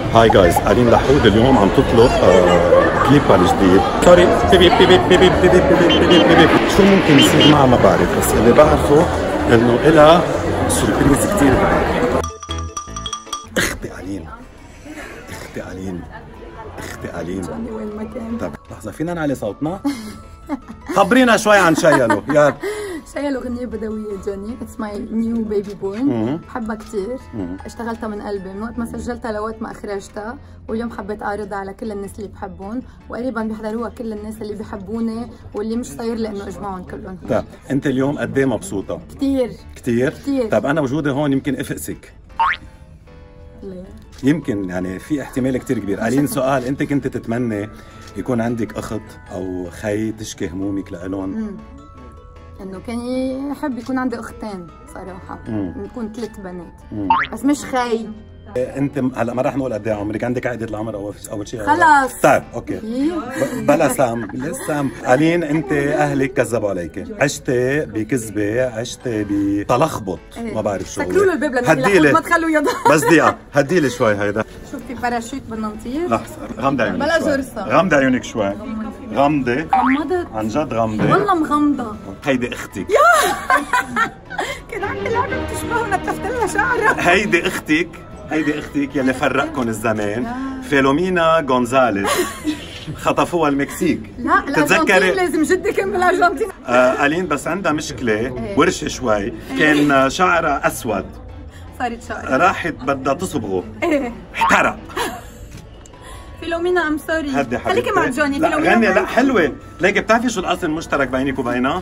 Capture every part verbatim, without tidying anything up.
هاي جايز، ألين لحود اليوم عم تطلب آه كليبها الجديد. سوري بيبي بيبي بيبي بيبي بيبي بيبي بيبي. شو ممكن يصير معها ما بعرف، بس اللي بعرفه إنه إلها سربريز كثير كبير. اختي ألين، اختي ألين، اختي ألين. جوني وين ما كان. طب لحظة، فينا نعلي صوتنا؟ خبرينا شوي عن شيلو، يا شيلو غنية بدوية جوني، اتس ماي نيو بيبي بوي، بحبها كثير، اشتغلتها من قلبي من وقت ما سجلتها لوقت ما اخرجتها، واليوم حبيت اعرضها على كل الناس اللي بحبهم، وقريبا بيحضروها كل الناس اللي بيحبوني واللي مش صاير لي انه اجمعهم كلهم. طيب انت اليوم قد ايه مبسوطة؟ كثير كثير؟ كثير. طيب انا وجودي هون يمكن افقسك. ليه؟ يمكن يعني في احتمال كثير كبير. ألين سؤال، انت كنت تتمنى يكون عندك اخت او خي تشكي همومك لإلهم؟ انه كان يحب يكون عندي اختين صراحه، نكون ثلاث بنات مم. بس مش خي. انت هلا ما راح نقول قد ايه عمرك، عندك عقدة العمر اول اول شيء؟ خلص. طيب اوكي بلا سام، لسه سام. ألين انت اهلك كذبوا عليك، عشتي بكذبه، عشتي بتلخبط، ما بعرف شو. سكروا له الباب لانه ما تخلوه يضل. بس دقيقه هديلي شوي هيدا. شوف في باراشوت بدنا نطير. لحظه غمضي عيونك بلا شوي. جرثة. غمضي عيونك شوي. غمضي. غمضت عن جد غمضي. والله مغمضه. هيدي اختك. كان عندي لعبه بتشبهه نتفت لها شعرها. هيدي اختك، هيدي اختك يلي فرقكم الزمان، فيلومينا غونزاليز. خطفوها المكسيك. لا الارجنتين لازم جدي كان بالارجنتين. آه ألين بس عندها مشكله ورشه شوي، كان شعرها اسود صارت شعرها راحت بدها تصبغه ايه احترق. فيلومينا ام سوري، هدي خليكي مع جوني. لا غني، لا حلوه ليكي. بتعرفي شو القاسم المشترك بينك وبينها؟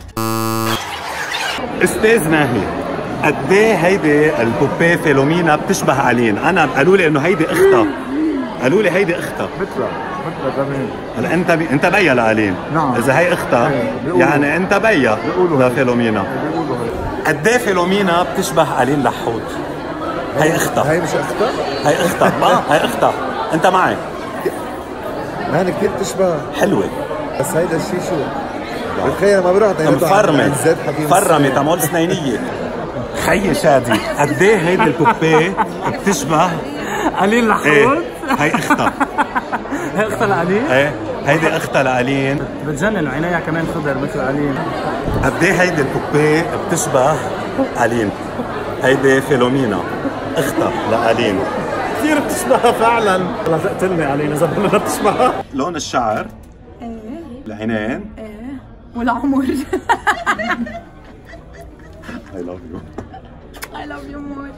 استاذ ناهي، قد ايه هيدي البوبيه فيلومينا بتشبه ألين؟ انا قالوا لي انه هيدي اختها، قالوا لي هيدي اختها. مثلها مثلها كمان. هلا انت بي... انت بيا لألين. نعم. اذا هي اختها يعني انت بيا لفيلومينا. قد ايه فيلومينا بتشبه ألين لحود؟ هي اختها. هي مش اختها؟ هي اختها اه هي اختها. انت معي؟ ما هي كثير بتشبه. حلوه بس هيدا الشيء شو؟ بتخيل ما بروح مفرمه مفرمه تمول سنينيه. خيي شادي، قد ايه هيدي البوبيه بتشبه ألين لحود؟ ايه هي اختها. هي اختها لألين؟ ايه هيدي اختها لألين. بتجنن وعينيها كمان خضر مثل ألين. قد ايه هيدي البوبيه بتشبه ألين؟ هيدي فيلومينا اختها لألين. كثير بتشبهها فعلا. والله تقتلني ألين إذا بدنا بتشبهها. لون الشعر، ايه العينين، ايه والعمر. I love you. I love you more.